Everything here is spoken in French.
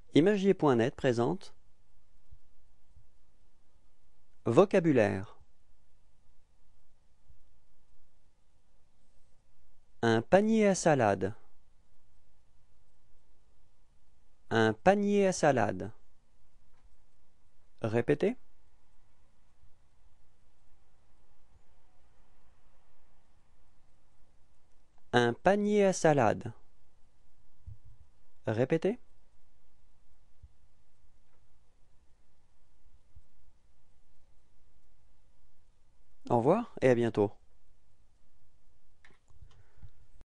Imagier.net présente Vocabulaire. Un panier à salade. Un panier à salade. Répétez. Un panier à salade. Répétez. Au revoir et à bientôt.